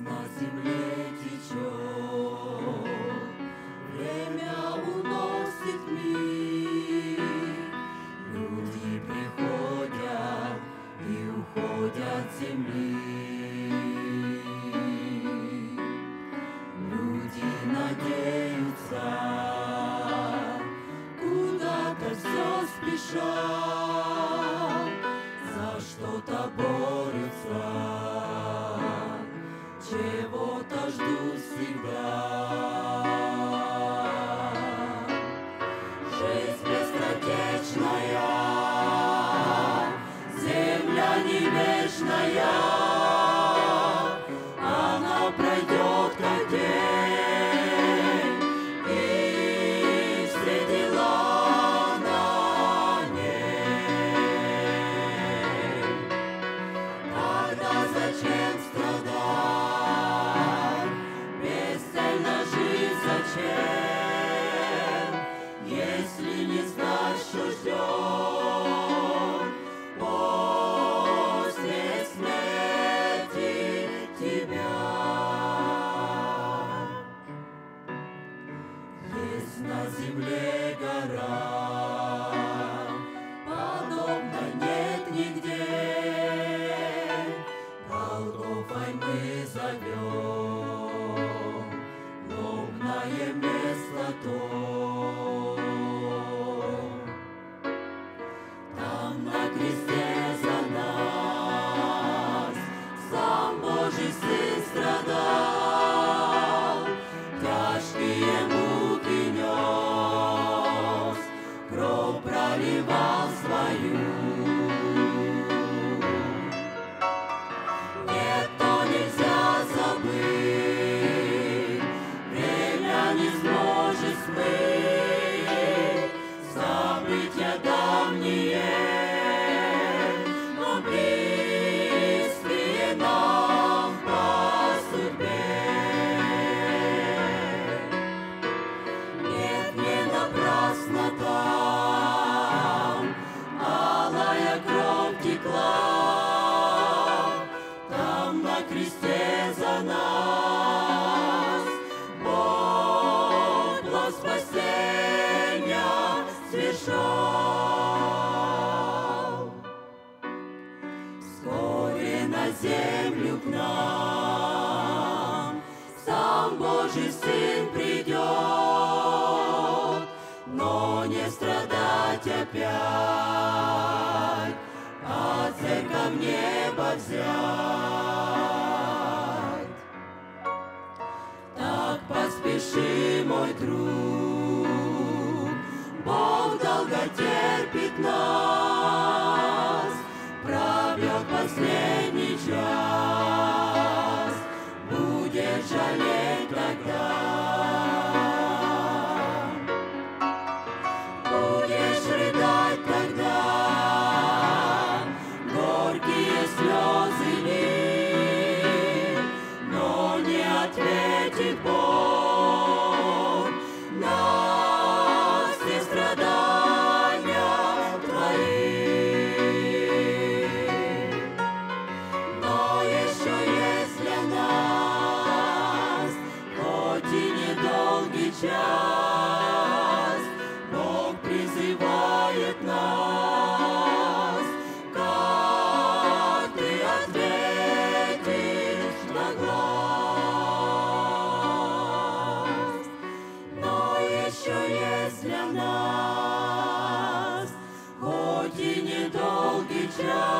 на земле течет, время уносит мир. Люди приходят и уходят с земли. Люди надеются, куда-то все спешат, за что-то борются, чего-то ждут всегда. Жизнь быстротечная, земля не вечная, она пройдет как день, и встретила на ней. Тогда зачем страдать, бесцельно жить зачем, если не знать, что ждет после смерти тебя. Есть на земле гора, подобно нет нигде, Голгофой мы зовем, лобное место то. Там на кресте за нас сам Божий Сын страдал, тяжкие муки нес, кровь проливал свою. Нет, то нельзя забыть, время не сможет смыть события давние, но близкие нам по судьбе. Нет, не напрасно там алая кровь текла, там на кресте за нас Бог план спасения свершал. Вскоре на землю к нам сам Божий Сын придет, но не страдать опять, а церковь небо взять. Так поспеши, мой друг, Бог долго терпит нас, пробьет последний час, будет жалеть тогда. Будешь рыдать тогда, горькие слезы лить, но не ответит Бог на все страдания твои. Но еще есть для нас, хоть и недолгий час, Бог призывает нас, как ты ответишь на глаз. Но еще есть для нас, хоть и недолгий час,